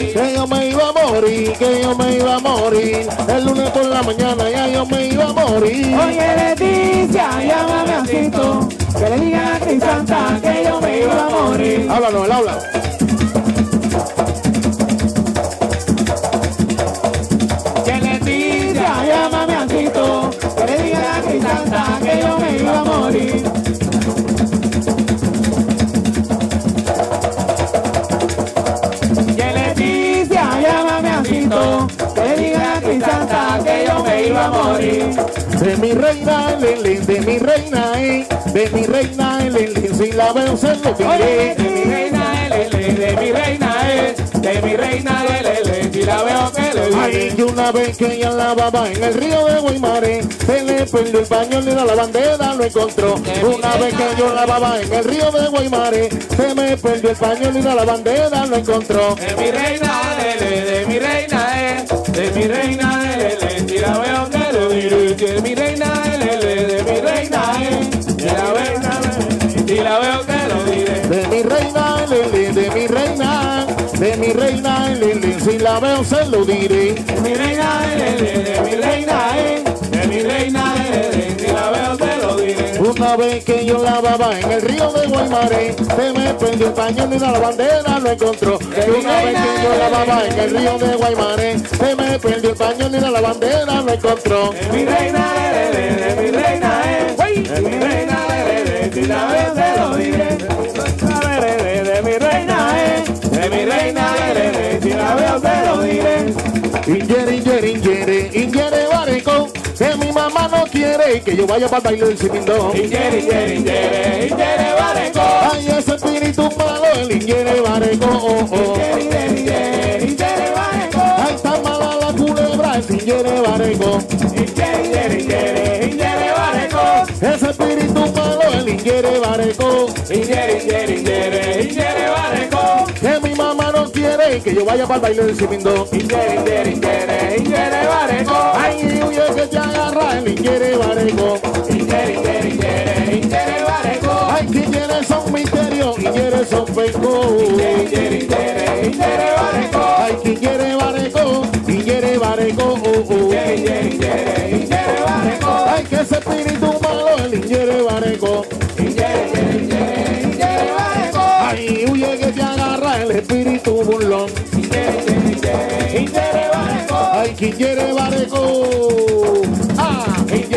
que yo me iba a morir, que yo me iba a morir. El lunes por la mañana ya yo me iba a morir. Oye, Leticia, llámame a Cito, que le diga a Cris Santa que yo me iba a morir. Háblanos, él habla. Que Leticia, llámame a Cito, que le diga a Cris Santa que yo me iba a morir. Que Leticia, llámame a Cito, que le diga a Cris Santa que yo me iba a morir. De mi reina, Lelín, de mi reina, de mi reina, Lelín, si la veo se lo diré. De mi reina, de mi reina, de mi reina, si la veo que le Ay, diré. y una vez que ella lavaba en el río de Guaymare, se le perdió el pañuelo y la bandera lo encontró. Una vez que yo lavaba en el río de Guaymare, se me perdió el pañuelo y la bandera lo encontró. De mi reina, de mi reina, de mi reina, si la veo que le diré. De mi reina, de mi reina, si la veo, si la veo que lo diré. De mi reina, Lelín, de mi reina, de mi reina, Lelín, si la veo se lo diré. De mi reina, de mi reina, de mi reina, si la veo que lo diré. Una vez que yo lavaba en el río de Guaymare, se me perdió el pañuelo y la bandera lo encontró. Una vez que yo lavaba en el río de Guaymare, se me perdió el pañuelo y la bandera lo encontró. De mi reina, de mi reina, de mi reina, si la veo que lo diré. De mi reina, de mi reina, si la veo que lo diré. Ingere, bareco, que mi mamá no quiere que yo vaya para el baile del cimindo. Ingere, bareco. Ay, ese espíritu malo, el ingere, bareco, oh, oh. Ingere, bareco. Ay, está mala la culebra, el ingere, bareco. Ingere, bareco. Ese espíritu malo, el ingere, bareco. Ingere, bareco. Que mi mamá no quiere que yo vaya para el baile del cimindo. Ingere, bareco. Ay, huye que te agarra el ingere, bareco. Ingere, bareco. Ay, que ingere son misterios, ingere son peco. Ingere, bareco. Ay, que ingere, bareco, oh, oh. Ingere, bareco. Ay, que ese espíritu malo, el ingere, bareco. Ingere, bareco. Ay, huye que te agarra el espíritu burlón. Ingere, bareco. Ay, que ingere, bareco. Ah,